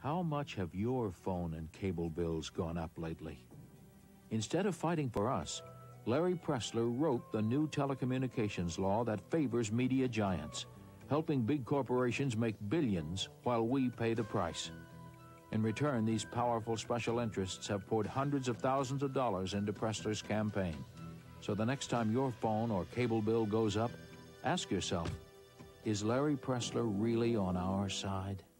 How much have your phone and cable bills gone up lately? Instead of fighting for us, Larry Pressler wrote the new telecommunications law that favors media giants, helping big corporations make billions while we pay the price. In return, these powerful special interests have poured hundreds of thousands of dollars into Pressler's campaign. So the next time your phone or cable bill goes up, ask yourself, is Larry Pressler really on our side?